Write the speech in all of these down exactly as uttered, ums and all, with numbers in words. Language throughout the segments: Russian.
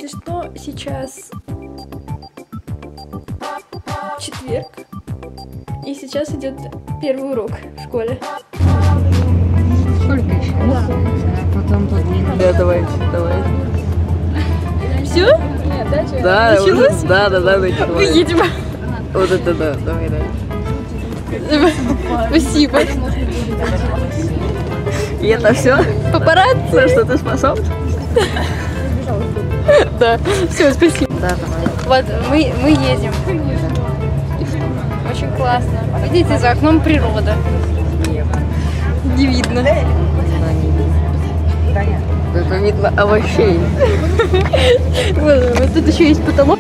Если что, сейчас четверг. И сейчас идет первый урок в школе. Сколько еще? Да. Потом подвинем. Да, давайте, давайте. Все? Нет, да, что? Да, началось? Уже, да, да, да, началось. Мы едем. Вот это да, давай, давай. Спасибо. И это все? Папарацци? На что ты способна? Да. Все, спасибо. Да, давай. Вот, мы, мы едем. Очень классно. Видите, за окном природа. Не видно. Да, не видно. Только видно овощей. Вот, вот тут еще есть потолок.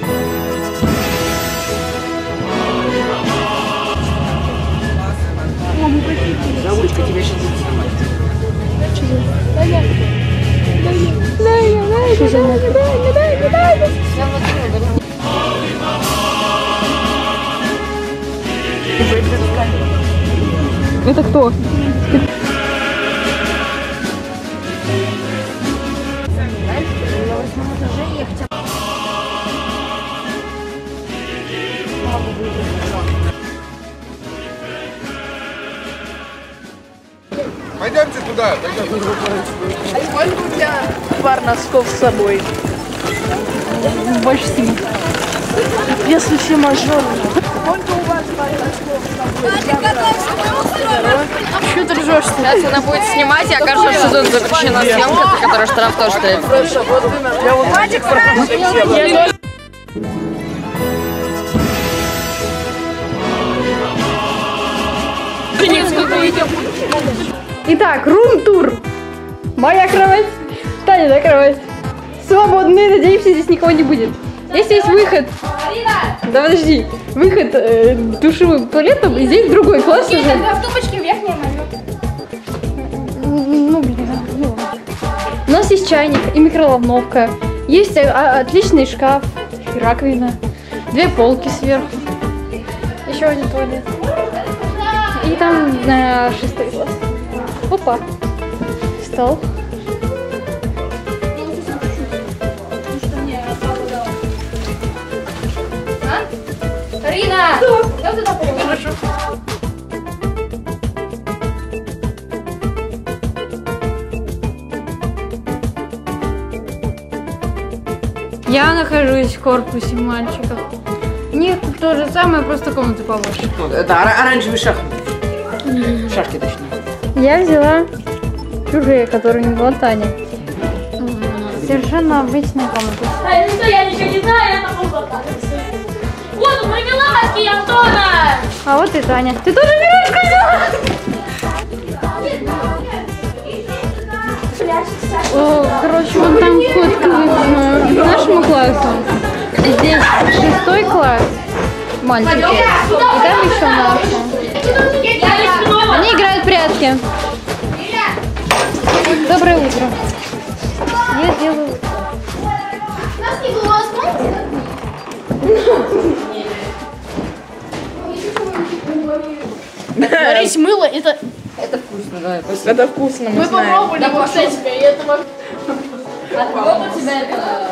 Заучка тебя сейчас будет снимать. Это кто? Пойдемте туда, пойдем. Сколько у тебя пар носков с собой? Больше семи. Я случай мажор. Сколько у вас пар носков с собой? Чего ты ржешь? Сейчас она будет снимать, и окажется, что тут запрещена съемка, за которую штраф тоже стоит. Я вот Вадик прохожу. Итак, рум-тур. Моя кровать, Таня кровать. Свободные, надеемся, здесь никого не будет. Здесь есть выход. Да подожди. Выход э, душевым туалетом, и здесь другой класс уже. В тумбочке верхняя Ну, блин, ну. У нас есть чайник и микроволновка. Есть а, отличный шкаф, и раковина. Две полки сверху. Еще один туалет. И там э, шестой класс. Опа. Стол. Карина! Я туда пойду. Хорошо. Я нахожусь в корпусе мальчиков. У них то же самое, просто комнаты побольше. Это оранжевый шахмат. Шашки точнее. Я взяла чужие, которые не была Таня. Совершенно обычная комната. Ай, ну что, я ничего не знаю, я там вот так. Вот у мармеладки, Антона! А вот и Таня. Ты тоже пирожку взяла? О, короче, вон там вход к нашему классу. Здесь шестой класс, мальчики. И там еще наши. Они играют в прятки. Доброе утро. Я делаю... Нас не было, смотрите, мыло, это... Это вкусно, да. Спасибо. Это вкусно, мы Мы знаем. попробовали, да, кстати, и этого... Откуда у тебя это?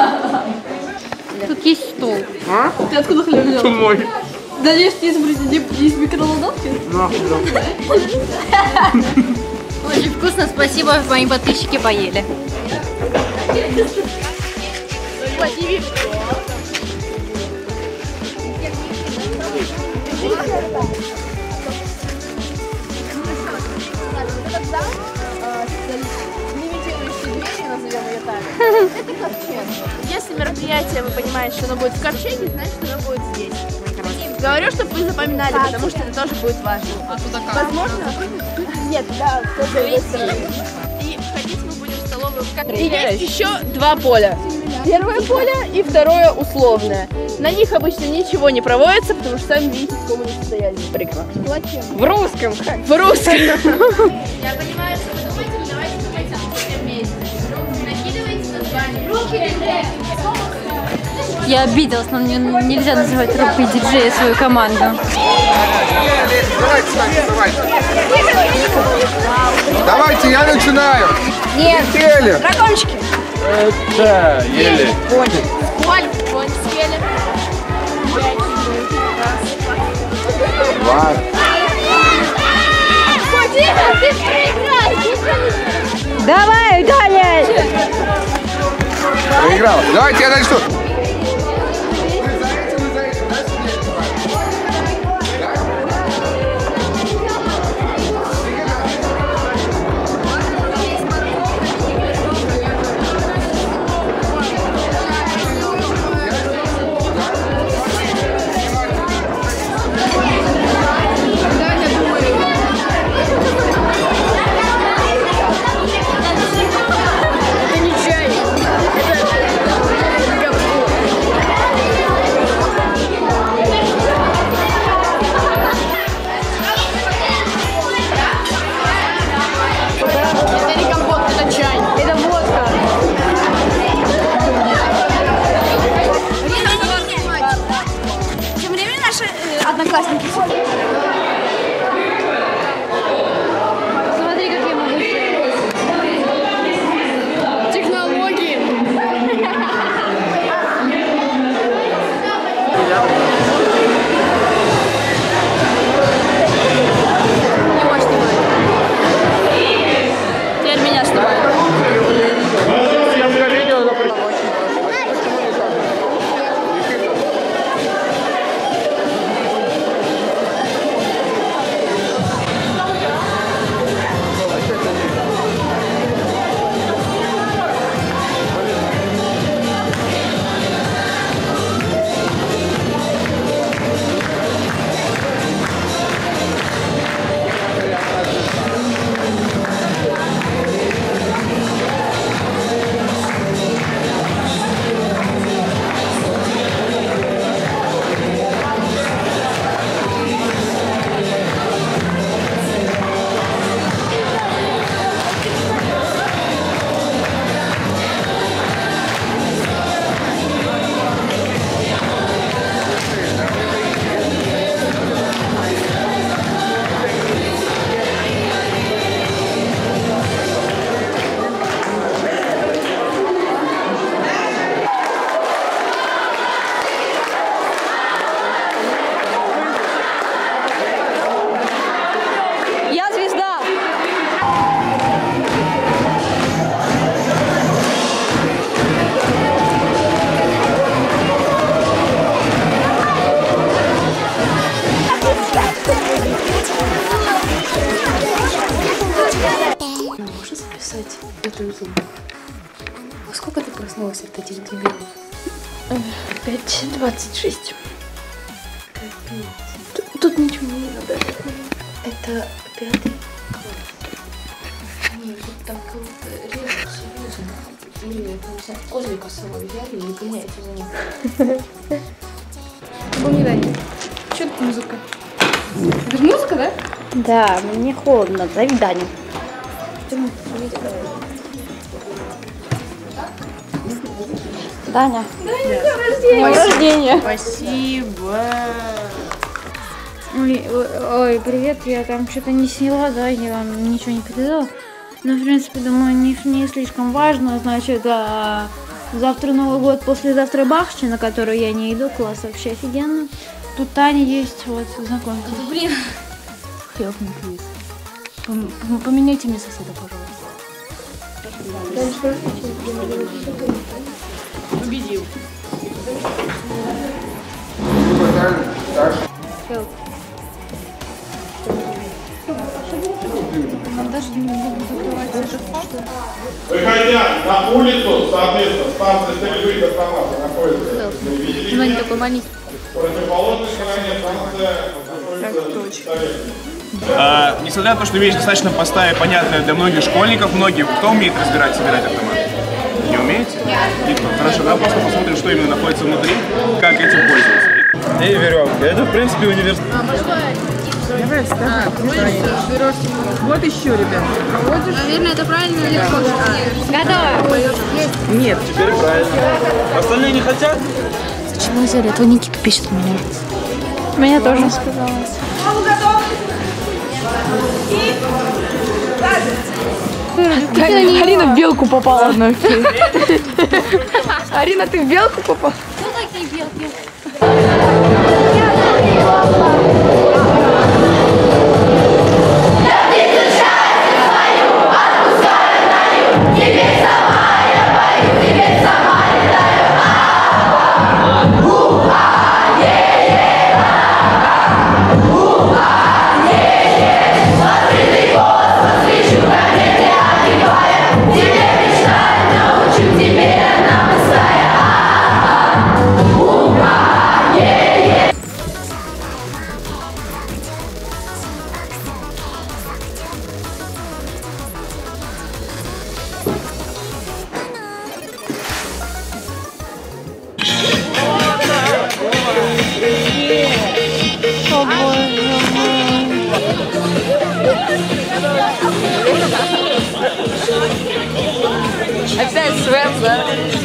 Тут есть стол. А? Ты откуда хлеб взял? Это мой. Да есть, есть, есть микроволновки. Нахуй, да. Очень вкусно, спасибо, мои подписчики поели. Если мероприятие, вы понимаете, что оно будет в ковчеге, значит, оно будет здесь. Говорю, чтобы вы запоминали, потому что это тоже будет важно. Возможно? Нет, да, с этой стороны. И входить мы будем в столовую. И есть еще два поля. Первое поле и второе условное. На них обычно ничего не проводится, потому что сами видите, в каком они состоянии. Прекрасно. В русском. В русском. Я понимаю, что вы думаете, но давайте думайте все вместе. Накидывайте название. Руки диджея. Я обиделась, но мне нельзя называть рукой диджея свою команду. Давайте с нами, давайте. Давайте, я начинаю. Нет. Теле. Дракончики. Да, еле. Сколько? Конь съели. Два. Дима, ты проиграл! Давай, далее! Проиграл. Давайте я начну. Одноклассники. Смотри, какие мы вышли. Технологии. Его снимают. Теперь меня снимают. Можно записать эту зум? Во сколько ты проснулась от этих дебилов? пять двадцать шесть. Капец. Тут, тут ничего не надо. Это пятый класс. Нет, тут там кого-то реально серьезно. Или это, не знаю, козлика самого взяли и гоняете за ним. Помидание. Что это музыка? Это же музыка, да? Да, мне холодно. Зови Даню. Даня. День рождения. Спасибо. Ой, ой, ой, привет, я там что-то не сняла, да, я вам ничего не передала. Но, в принципе, думаю, не, не слишком важно. Значит, а, завтра Новый год, послезавтра Бахча, на которую я не иду, класс вообще офигенно. Тут Таня есть, вот, знакомьтесь. Да, блин. Help me, please. Пом- пом- Поменяйте мне соседа, пожалуйста. Победил. Help. Выходя на улицу, соответственно, станция стрельбы автомата находится на Звони такой маме. противоположной стороне, станция находится. А, несмотря на то, что вещь достаточно простая и понятная для многих школьников, многие, кто умеет разбирать, собирать автоматы? Не умеете? Никто. Хорошо, давай просто посмотрим, что именно находится внутри, как этим пользоваться. И веревка. Это, в принципе, университет. Давай вставь. Вот еще, ребят. Наверное, это правильно или что? Готово. Нет. Теперь правильно. Остальные не хотят? Зачем вы взяли? Это Никита пишет у меня. Меня тоже сказалось. Арина в белку попала. Арина, ты в белку попала? Кто такие белки? Опять свет, да?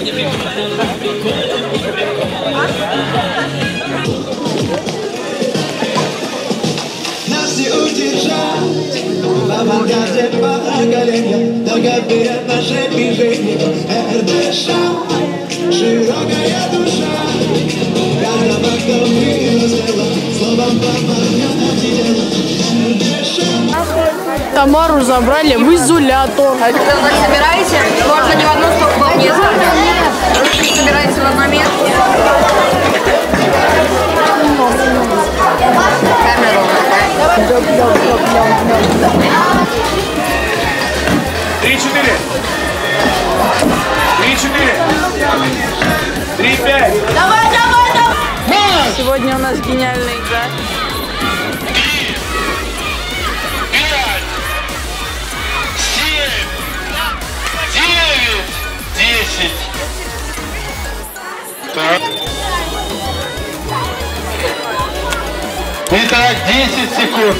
Нас не удержать в авангарде поколения, долготы отношений жизни. РДШ, широкая душа, каждого, кто вырастила, словом помогает дело. Тамару забрали в изолятор. А когда вы так собираете, можно не в одну сторону, а в несколько. Собираете в одно место. Камеру. Три-четыре. Три-четыре. Три-пять. Давай, давай, давай! Сегодня у нас гениальная игра. Десять. Так. Итак, десять секунд.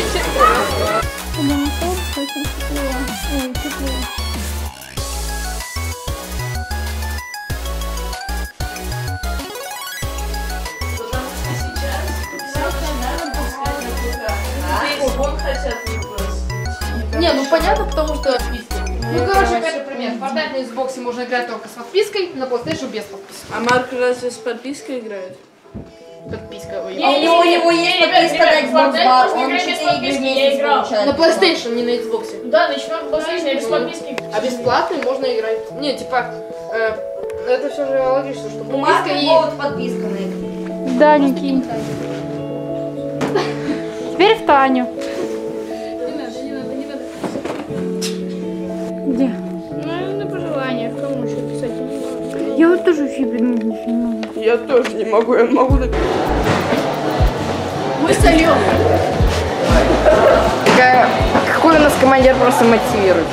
Не, ну понятно, потому что... Ну, короче, опять пример. В Fortnite на Xbox можно играть только с подпиской, на PlayStation без подписки. А Марк разве с подпиской играет? Подписка, ой. А у него, у него есть подписка на Xbox Bar, он четыре игры в месяц На получает. PlayStation, не на Xbox. Да, начнем PlayStation, я без подписки. А бесплатный можно играть. Не, типа, э, это все же логично, что У Марка будет подписка на это. Да, Никим. Теперь в Таню. Не надо, не надо, не надо. Где? Ну, на пожелание, кому еще писать, я не знаю. Я вот тоже вообще не могу. Я тоже не могу, я могу так... Мы сольем. Какой у нас командир просто мотивирует.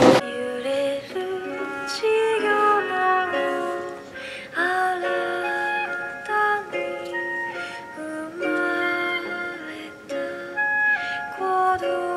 도